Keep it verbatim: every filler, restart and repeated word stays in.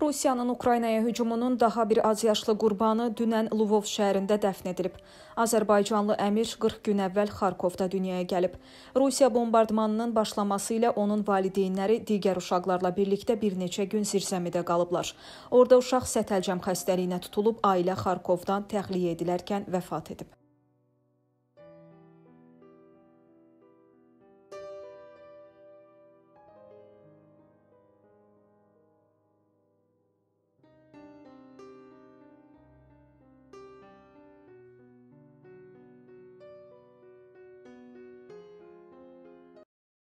Rusiyanın Ukraynaya hücumunun daha bir azyaşlı qurbanı dünən Lvov şəhərində dəfn edilib. Azərbaycanlı əmir qırx gün əvvəl Xarkovda dünyaya gəlib. Rusiya bombardmanının başlaması ilə onun valideynləri digər uşaqlarla birlikdə bir neçə gün zirzəmidə qalıblar. Orada uşaq sətəlcəm xəstəliyinə tutulub, ailə Xarkovdan təxliyə edilərkən vəfat edib.